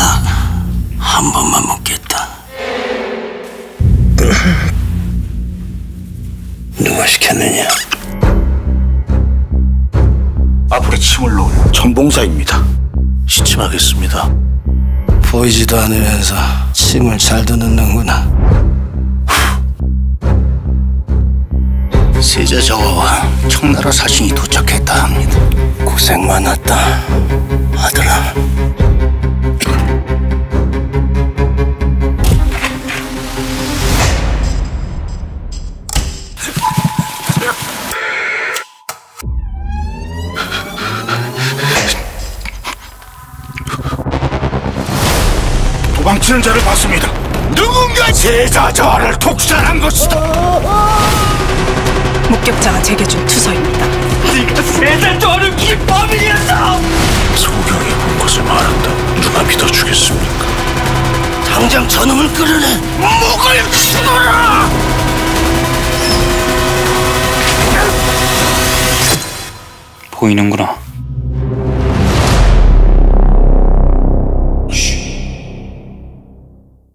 딱 한 번만 묻겠다. 누가 시켰느냐? 앞으로 침을 놓은 전봉사입니다. 시침하겠습니다. 보이지도 않으면서 침을 잘도 넣는구나. 세자 정화와 청나라 사신이 도착했다 합니다. 고생 많았다, 아들아. 도망치는 자를 봤습니다. 누군가 세자 저하를 독살한 것이다. 목격자가 제게 준 투서입니다. 네가 세자 저하를 김범인이었어. 소경이 본 것을 말한다. 누가 믿어주겠습니까? 당장 저놈을 끌어내. 목을 죽어라. 보이는구나.